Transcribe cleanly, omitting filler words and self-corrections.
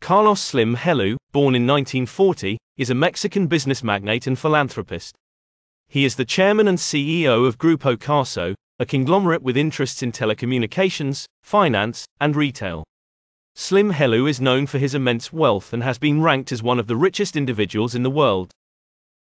Carlos Slim Helu, born in 1940, is a Mexican business magnate and philanthropist. He is the chairman and CEO of Grupo Carso, a conglomerate with interests in telecommunications, finance, and retail. Slim Helu is known for his immense wealth and has been ranked as one of the richest individuals in the world.